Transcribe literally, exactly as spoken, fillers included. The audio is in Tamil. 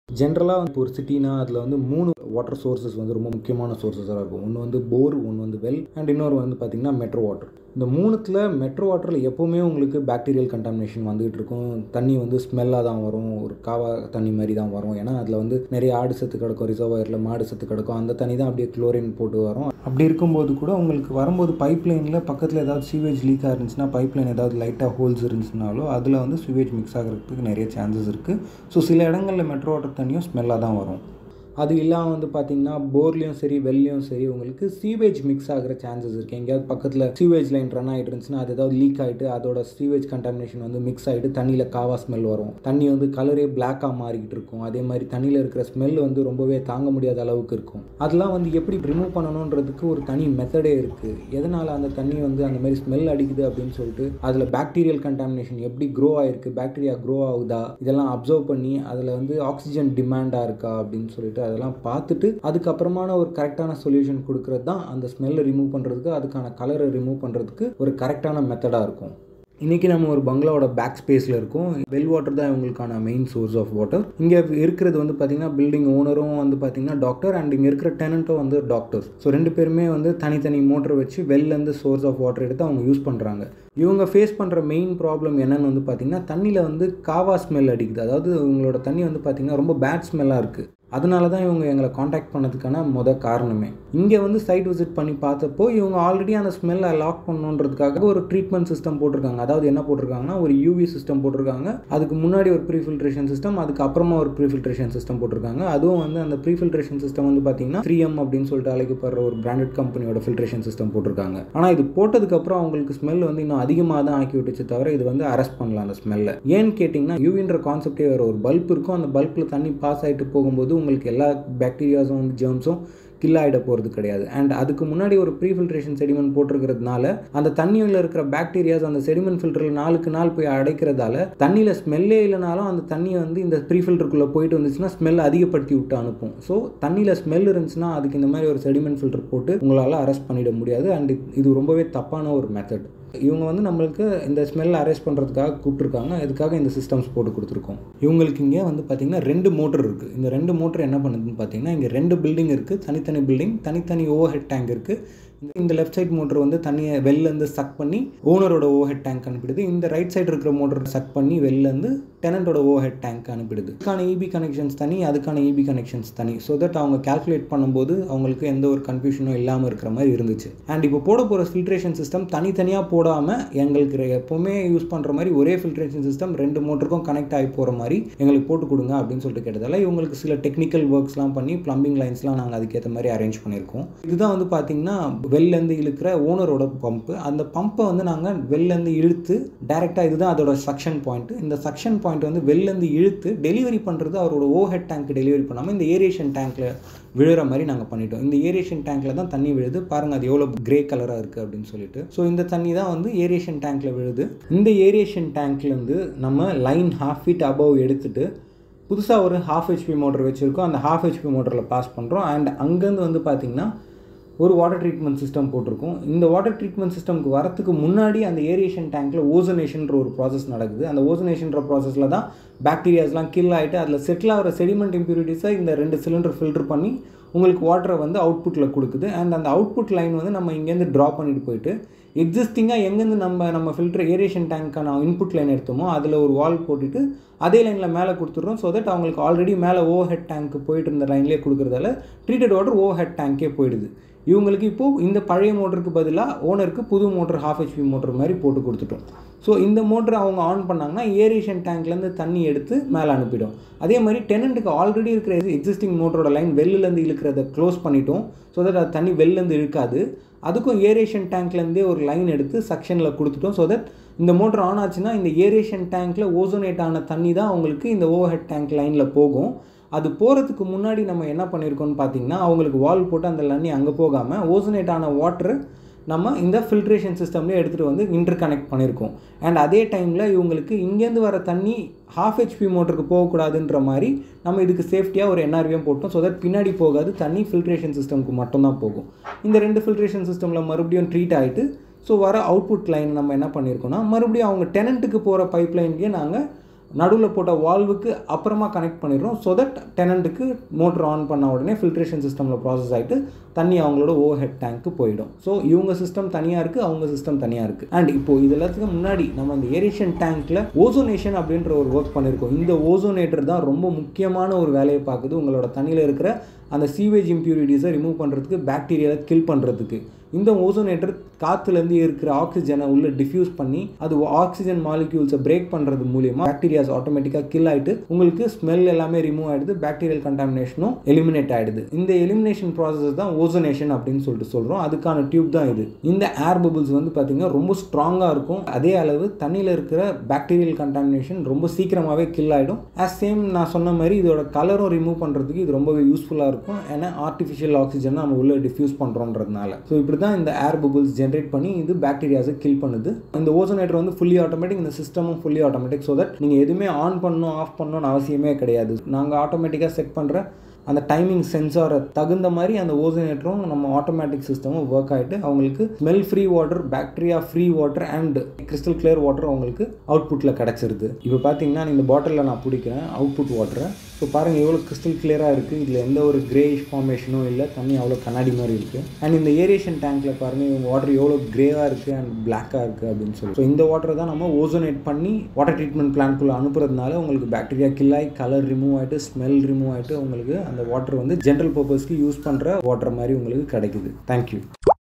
ஜென்ரலாக வந்து ஒரு சிட்டினா அதில் வந்து மூணு வாட்டர் சோர்சஸ் வந்து ரொம்ப முக்கியமான சோர்சஸாக இருக்கும். ஒன்று வந்து போர், ஒன்று வந்து வெல் அண்ட் இன்னொரு வந்து பார்த்திங்கன்னா மெட்ரோ வாட்டர். இந்த மூணுத்தில் மெட்ரோ வாட்டரில் எப்போவுமே உங்களுக்கு பாக்டீரியல் கண்டாமினேஷன் வந்துகிட்டு இருக்கும். தண்ணி வந்து ஸ்மெல்லாக தான் வரும், ஒரு காவா தண்ணி மாதிரி தான் வரும். ஏன்னா அதில் வந்து நிறைய ஆடு சத்து கிடக்கும், ரிசர்வாயரில் மாடு சத்து கிடக்கும். அந்த தண்ணி தான் அப்படியே குளோரின் போட்டு வரும். அப்படி இருக்கும்போது கூட உங்களுக்கு வரும்போது பைப் லைனில் பக்கத்தில் ஏதாவது சீவேஜ் லீக்காக இருந்துச்சுன்னா, பைப் லைன் ஏதாவது லைட்டாக ஹோல்ஸ் இருந்துச்சுனாலோ அதில் வந்து சீவேஜ் மிக்ஸ் ஆகிறதுக்கு நிறைய சான்சஸ் இருக்குது. ஸோ சில இடங்களில் மெட்ரோ வாட்டர் தண்ணியும் ஸ்மெல்லாக தான் வரும். அது இல்லாமல் வந்து பார்த்திங்கன்னா போர்லேயும் சரி வெல்லையும் சரி உங்களுக்கு சீவேஜ் மிக்ஸ் ஆகிற சான்சஸ் இருக்குது. எங்கேயாவது பக்கத்தில் சீவேஜ் லைன் ரன் ஆகிட்டு இருந்துச்சுன்னா அது ஏதாவது லீக் ஆகிட்டு அதோட சீவேஜ் கண்டாமினேஷன் வந்து மிக்ஸ் ஆகிட்டு தண்ணியில் காவா ஸ்மெல் வரும். தண்ணி வந்து கலரே பிளாக்காக மாறிக்கிட்டு இருக்கும். அதே மாதிரி தண்ணியில் இருக்கிற ஸ்மெல் வந்து ரொம்பவே தாங்க முடியாத அளவுக்கு இருக்கும். அதெல்லாம் வந்து எப்படி ரிமூவ் பண்ணணுன்றதுக்கு ஒரு தனி மெத்தடே இருக்குது. எதனால் அந்த தண்ணி வந்து அந்த மாதிரி ஸ்மெல் அடிக்குது அப்படின்னு சொல்லிட்டு அதில் பாக்டீரியல் கண்டாமினேஷன் எப்படி க்ரோ ஆகிருக்கு, பாக்டீரியா க்ரோ ஆகுதா, இதெல்லாம் அப்சர்வ் பண்ணி அதில் வந்து ஆக்சிஜன் டிமாண்டாக இருக்கா அப்படின்னு சொல்லிட்டு அதெல்லாம் பார்த்துட்டு அதுக்கப்புறமான ஒரு கரெக்டான சொல்யூஷன் கொடுக்கறது தான் அந்த ஸ்மெல்லை ரிமூவ் பண்ணுறதுக்கு, அதுக்கான கலரை ரிமூவ் பண்ணுறதுக்கு ஒரு கரெக்டான மெத்தடாக இருக்கும். இன்றைக்கி நம்ம ஒரு பங்களாவோட பேக் ஸ்பேஸில் இருக்கும். வெல் வாட்டர் தான் இவங்களுக்கான மெயின் சோர்ஸ் ஆஃப் வாட்டர். இங்கே இருக்கிறது வந்து பார்த்திங்கன்னா பில்டிங் ஓனரும் வந்து பார்த்திங்கன்னா டாக்டர் அண்ட் இங்கே இருக்கிற டெனண்ட்டும் வந்து டாக்டர்ஸ். ஸோ ரெண்டு பேருமே வந்து தனித்தனி மோட்டர் வச்சு வெல்லேருந்து சோர்ஸ் ஆஃப் வாட்டர் எடுத்து அவங்க யூஸ் பண்ணுறாங்க. இவங்க ஃபேஸ் பண்ணுற மெயின் ப்ராப்ளம் என்னென்னு வந்து பார்த்திங்கன்னா தண்ணியில் வந்து காவா ஸ்மெல் அடிக்குது. அதாவது இவங்களோட தண்ணி வந்து பார்த்திங்கன்னா ரொம்ப பேட் ஸ்மெல்லாக இருக்குது. அதனால தான் இவங்க எங்களை காண்டாக்ட் பண்ணதுக்கான மொதல் காரணமே. இங்கே வந்து சைட் விசிட் பண்ணி பார்த்தப்போ இவங்க ஆல்ரெடி அந்த ஸ்மெல்லை லாக் பண்ணணுன்றதுக்காக ஒரு ட்ரீட்மெண்ட் சிஸ்டம் போட்டிருக்காங்க. அதாவது என்ன போட்டிருக்காங்கன்னா ஒரு யூவி சிஸ்டம் போட்டிருக்காங்க. அதுக்கு முன்னாடி ஒரு ப்ரீஃபில்ட்ரேஷன் சிஸ்டம், அதுக்கு அப்புறமா ஒரு ப்ரீஃபில்ட்ரேஷன் சிஸ்டம் போட்டிருக்காங்க. அதுவும் வந்து அந்த ப்ரீஃபில்ட்ரேஷன் சிஸ்டம் வந்து பார்த்தீங்கன்னா த்ரீ எம் அப்படின்னு சொல்லிட்டு அழைக்கப்படுற ஒரு பிராண்டட் கம்பெனியோட ஃபில்ட்ரேஷன் சிஸ்டம் போட்டிருக்காங்க. ஆனால் இது போட்டதுக்கப்புறம் அவங்களுக்கு ஸ்மெல் வந்து இன்னும் அதிகமாக தான் ஆக்கி விட்டுச்சு தவிர இது வந்து அரெஸ்ட் பண்ணலாம் அந்த ஸ்மெல்லை. ஏன்னு கேட்டிங்கன்னா யூவின்ற கான்செப்டே வேறு. ஒரு பல்ப் இருக்கும், அந்த பல்பில் தண்ணி பாஸ் ஆகிட்டு போகும்போது உங்களுக்கு எல்லா பாக்டீரியாஸும் வந்து ஜெர்ம்ஸும் கில் ஆகிட போகிறது கிடையாது. அண்ட் அதுக்கு முன்னாடி ஒரு ப்ரீ ஃபில்ட்ரேஷன் செடிமெண்ட் போட்டிருக்கிறதுனால அந்த தண்ணியில் இருக்கிற பாக்டீரியாஸ் அந்த செடிமெண்ட் ஃபில்டரில் நாளுக்கு நாள் போய் அடைக்கிறதால தண்ணியில் ஸ்மெல்லே இல்லைனாலும் அந்த தண்ணியை வந்து இந்த ப்ரீ ஃபில்டருக்குள்ளே போயிட்டு வந்துச்சுன்னா ஸ்மெல் அதிகப்படுத்தி விட்டு அனுப்பும். ஸோ தண்ணியில் ஸ்மெல் இருந்துச்சுன்னா அதுக்கு இந்த மாதிரி ஒரு செடிமெண்ட் ஃபில்டர் போட்டு உங்களால் அரெஸ்ட் பண்ணிட முடியாது. அண்ட் இது ரொம்பவே தப்பான ஒரு மெத்தட். இவங்க வந்து நம்மளுக்கு இந்த ஸ்மெல் அரெஸ்ட் பண்ணுறதுக்காக கூப்பிட்ருக்காங்க. இதுக்காக இந்த சிஸ்டம்ஸ் போட்டு கொடுத்துருக்கோம். இவங்களுக்கு இங்கே வந்து பார்த்திங்கன்னா ரெண்டு மோட்டர் இருக்குது. இந்த ரெண்டு மோட்டர் என்ன பண்ணுதுன்னு பார்த்தீங்கன்னா இங்கே ரெண்டு பில்டிங் இருக்குது, தனித்தனி பில்டிங், தனித்தனி ஓவர் ஹெட் டேங்க் இருக்குது. இந்த லெஃப்ட் சைட் மோட்டர் வந்து தண்ணியை வெளிலேருந்து சக் பண்ணி ஓனரோட ஓவர் ஹெட் டேங்க் அனுப்பிடுது. இந்த ரைட் சைடு இருக்கிற மோட்டர் சக் பண்ணி வெளிலேருந்து டெனண்டோட ஓவர் ஹெட் டேங்க் அனுப்பிடுது. அதுக்கான இபி கனெக்ஷன்ஸ் தனி, அதுக்கான இபி கனெக்ஷன்ஸ் தனி. ஸோ தட் அவங்க கால்குலேட் பண்ணும்போது அவங்களுக்கு எந்த ஒரு கன்ஃபியூஷனும் இல்லாமல் இருக்கிற மாதிரி இருந்துச்சு. அண்ட் இப்போ போட போகிற ஃபில்ட்ரேஷன் சிஸ்டம் தனித்தனியாக போடாமல் எங்களுக்கு எப்போவுமே யூஸ் பண்ணுற மாதிரி ஒரே ஃபில்ட்ரேஷன் சிஸ்டம் ரெண்டு மோட்டருக்கும் கனெக்ட் ஆகி போகிற மாதிரி எங்களுக்கு போட்டு கொடுங்க அப்படின்னு சொல்லிட்டு கேட்டதால் இவங்களுக்கு சில டெக்னிக்கல் ஒர்க்ஸ்லாம் பண்ணி ப்ளம்பிங் லைன்ஸ்லாம் நாங்கள் அதுக்கேற்ற மாதிரி அரேஞ்ச் பண்ணியிருக்கோம். இதுதான் வந்து பார்த்திங்கன்னா வெளிலேருந்து இழுக்கிற ஓனரோட பம்பு. அந்த பம்பை வந்து நாங்கள் வெளிலேருந்து இழுத்து டைரெக்டாக, இதுதான் அதோட சக்ஷன் பாயிண்ட். இந்த சக்ஷன் பாயிண்ட் வந்து வெளிலேருந்து இழுத்து டெலிவரி பண்ணுறது அவரோட ஓவர் ஹெட் டேங்க் டெலிவரி பண்ணாமல் இந்த ஏரியேஷன் டேங்க்கில் விழுற மாதிரி நாங்கள் பண்ணிட்டோம். இந்த ஏரியேஷன் டேங்க்கில் தான் தண்ணி விழுது. பாருங்கள் அது எவ்வளோ கிரே கலராக இருக்குது அப்படின்னு சொல்லிட்டு. ஸோ இந்த தண்ணி தான் வந்து ஏரியேஷன் டேங்க்கில் விழுது. இந்த ஏரியேஷன் டேங்க்லேருந்து நம்ம லைன் ஹாஃப் ஃபீட் அபவ் எடுத்துகிட்டு புதுசாக ஒரு ஹாஃப் ஹெச்பி மோட்டர் வச்சுருக்கோம். அந்த ஹாஃப் ஹெச்பி மோட்டரில் பாஸ் பண்ணுறோம். அண்ட் அங்கேருந்து வந்து பார்த்திங்கன்னா ஒரு வாட்டர் ட்ரீட்மெண்ட் சிஸ்டம் போட்டிருக்கோம். இந்த வாட்டர் ட்ரீட்மெண்ட் சிஸ்டம்க்கு வரத்துக்கு முன்னாடி அந்த ஏரியேஷன் டேங்க்கில் ஓசனேஷன்ற ஒரு ப்ராசஸ் நடக்குது. அந்த ஓசனேஷன்ற ப்ராசஸில் தான் பாக்டீரியாஸ்லாம் கில் ஆகிட்டு அதில் செட்டில் ஆகிற செடிமெண்ட் இம்ப்யூரிட்டிஸை இந்த ரெண்டு சிலிண்டர் ஃபில்டர் பண்ணி உங்களுக்கு வாட்டரை வந்து அவுட்புட்டில் கொடுக்குது. அண்ட் அந்த அவுட்புட் லைன் வந்து நம்ம இங்கேருந்து ட்ரா பண்ணிட்டு போயிட்டு எக்ஸிஸ்டிங்காக எங்கேருந்து நம்ம நம்ம ஃபில்டர் ஏரியேஷன் டேங்க்கான இன்புட் லைன் எடுத்தோமோ அதில் ஒரு வால் போட்டுட்டு அதே லைனில் மேலே கொடுத்துட்றோம். ஸோ தட் அவங்களுக்கு ஆல்ரெடி மேலே ஓவர் ஹெட் டேங்க்கு போயிட்டு இருந்த லைன்லேயே கொடுக்குறதால ட்ரீட்டட் வாட்டர் ஓவர் ஹெட் டேங்க்கே போயிடுது. இவங்களுக்கு இப்போது இந்த பழைய மோட்டருக்கு பதிலாக ஓனருக்கு புது மோட்டர் ஹாஃப் ஹெச்பி மோட்டர் மாதிரி போட்டு கொடுத்துட்டோம். ஸோ இந்த மோட்டரை அவங்க ஆன் பண்ணாங்கன்னா ஏரியேஷன் டேங்க்லேருந்து தண்ணி எடுத்து மேலே அனுப்பிடும். அதே மாதிரி டெனண்ட்டுக்கு ஆல்ரெடி இருக்கிற எக்ஸிஸ்டிங் மோட்டரோட லைன் வெளிலேருந்து இழுக்கிறத க்ளோஸ் பண்ணிட்டோம். ஸோ தட் அது தண்ணி வெளிலேருந்து இழுக்காது. அதுக்கும் ஏரியேஷன் டேங்க்லேருந்தே ஒரு லைன் எடுத்து சக்ஷனில் கொடுத்துட்டோம். ஸோ தட் இந்த மோட்டர் ஆன் ஆச்சுன்னா இந்த ஏரியேஷன் டேங்க்கில் ஓசோனேட் ஆன தண்ணி தான் அவங்களுக்கு இந்த ஓவர் ஹெட் டேங்க் லைனில் போகும். அது போகிறதுக்கு முன்னாடி நம்ம என்ன பண்ணியிருக்கோம்னு பார்த்தீங்கன்னா அவங்களுக்கு வால் போட்டு அந்த தண்ணி அங்கே போகாமல் ஓசோனேட் ஆன வாட்டர் நம்ம இந்த ஃபில்ட்ரேஷன் சிஸ்டம்லேயே எடுத்துகிட்டு வந்து இன்டர் கனெக்ட் பண்ணியிருக்கோம். அண்ட் அதே டைமில் இவங்களுக்கு இங்கேருந்து வர தண்ணி ஹாஃப் ஹெச்பி மோட்டருக்கு போகக்கூடாதுன்ற மாதிரி நம்ம இதுக்கு சேஃப்டியாக ஒரு என்ஆர்விஎம் போட்டோம். ஸோ தட் பின்னாடி போகாது, தண்ணி ஃபில்ட்ரேஷன் சிஸ்டம்க்கு மட்டும்தான் போகும். இந்த ரெண்டு ஃபில்ட்ரேஷன் சிஸ்டமில் மறுபடியும் ட்ரீட் ஆகிட்டு ஸோ வர அவுட்புட் லைன் நம்ம என்ன பண்ணியிருக்கோம்னா மறுபடியும் அவங்க டெனண்ட்டுக்கு போகிற பைப் லைன்லேயே நாங்கள் நடுவில் போட்ட வால்வுக்கு அப்புறமா கனெக்ட் பண்ணிடுறோம். ஸோ தட் டெனண்ட்டுக்கு மோட்டர் ஆன் பண்ண உடனே ஃபில்ட்ரேஷன் சிஸ்டமில் ப்ராசஸ் ஆகிட்டு தண்ணி அவங்களோட ஓவர் ஹெட் டேங்க்கு போயிடும். ஸோ இவங்க சிஸ்டம் தனியாக இருக்குது, அவங்க சிஸ்டம் தனியாக இருக்குது. அண்ட் இப்போது இது எல்லாத்துக்கும் முன்னாடி நம்ம இந்த ஏரேஷன் டேங்க்கில் ஓசோனேஷன் அப்படின்ற ஒரு ஒர்க் பண்ணியிருக்கோம். இந்த ஓசோனேட்டர் தான் ரொம்ப முக்கியமான ஒரு வேலையை பார்க்குது. உங்களோட தண்ணியில் இருக்கிற அந்த சீவேஜ் இம்ப்யூரிட்டிஸை ரிமூவ் பண்ணுறதுக்கு, பாக்டீரியாவை கில் பண்ணுறதுக்கு. இந்த ஓசோனேட்டர் காற்றுலேருந்து இருக்கிற ஆக்சிஜனை உள்ளே டிஃப்யூஸ் பண்ணி அது ஆக்சிஜன் மாலிக்யூல்ஸை பிரேக் பண்ணுறது மூலியமாக பாக்டீரியாஸ் ஆட்டோமேட்டிக்காக கில் ஆகிட்டு உங்களுக்கு ஸ்மெல் எல்லாமே ரிமூவ் ஆகிடுது, பாக்டீரியல் கண்டாமினேஷனும் எலிமினேட் ஆகிடுது. இந்த எலிமினேஷன் ப்ராசஸ் தான் ஓசோனேஷன் அப்படின்னு சொல்லிட்டு சொல்கிறோம். அதுக்கான டியூப் தான் இது. இந்த ஏர் பபிள்ஸ் வந்து பார்த்திங்கன்னா ரொம்ப ஸ்ட்ராங்காக இருக்கும். அதே அளவு தண்ணியில் இருக்கிற பாக்டீரியல் கண்டாமினேஷன் ரொம்ப சீக்கிரமாகவே கில் ஆகிடும். ஆஸ் சேம் நான் சொன்ன மாதிரி இதோட கலரும் ரிமூவ் பண்ணுறதுக்கு இது ரொம்பவே யூஸ்ஃபுல்லாக இருக்கும். ஏன்னா ஆர்டிஃபிஷியல் ஆக்சிஜனை நம்ம உள்ளே டிஃப்யூஸ் பண்ணுறோன்றதுனால. ஸோ இப்படி தான் இந்த ஏர் பபிள்ஸ் ஜென்ரேட் பண்ணி இது பாக்டீரியாஸை கில் பண்ணுது. இந்த ஓசோனேட்டர் வந்து ஃபுல்லி ஆட்டோமேட்டிக், இந்த சிஸ்டமும் ஃபுல்லி ஆட்டோமேட்டிக். ஸோ தட் நீங்கள் எதுவுமே ஆன் பண்ணணும் ஆஃப் பண்ணணும்னு அவசியமே கிடையாது. நாங்கள் ஆட்டோமேட்டிக்காக செட் பண்ணுற அந்த டைமிங் சென்சாரை தகுந்த மாதிரி அந்த ஓசோனேட்டரும் நம்ம ஆட்டோமேட்டிக் சிஸ்டமும் ஒர்க் ஆகிட்டு அவங்களுக்கு smell free water, bacteria free water and crystal clear water அவங்களுக்கு அவுட்புட்டில் கிடச்சிருது. இப்போ பார்த்தீங்கன்னா இந்த பாட்டிலில் நான் பிடிக்கிறேன் அவுட்புட் வாட்டரை. ஸோ பாருங்கள் எவ்வளோ கிறிஸ்டல் கிளியராக இருக்குது. இதில் எந்த ஒரு கிரேயிஷ் ஃபார்மேஷனும் இல்லை, தண்ணி அவ்வளோ கண்ணாடி மாதிரி இருக்குது. அண்ட் இந்த ஏரியேஷன் டேங்க்கில் பாருங்கள் இவங்க வாட்டர் எவ்வளோ கிரேவாக இருக்குது அண்ட் பிளாக்காக இருக்குது அப்படின்னு சொல்லி. ஸோ இந்த வாட்டரை தான் நம்ம ஓசோனேட் பண்ணி வாட்டர் ட்ரீட்மெண்ட் பிளான்ட்குள்ளே அனுப்புறதுனால உங்களுக்கு பாக்டீரியா கில் ஆகி கலர் ரிமூவ் ஆகிட்டு ஸ்மெல் ரிமூவ் ஆகிட்டு உங்களுக்கு அந்த வாட்டர் வந்து ஜென்ரல் பர்பஸ்க்கு யூஸ் பண்ணுற வாட்டர் மாதிரி உங்களுக்கு கிடைக்குது. தேங்க்யூ.